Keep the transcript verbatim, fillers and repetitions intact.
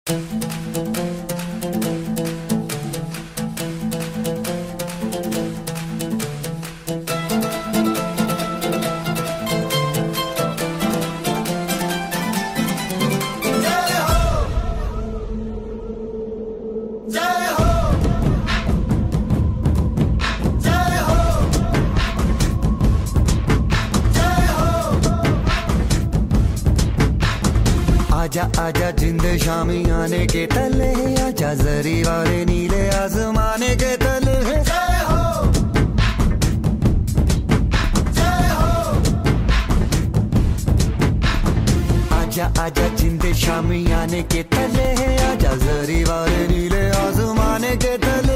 आजा आजा जिंदे शामी आने के तले, आजा जरी वाले नीले आसमाने के तले। जय हो जय हो। आजा आजा जिंदे शामी आने के तले, आजा जरी वाले नीले आसमाने के तले।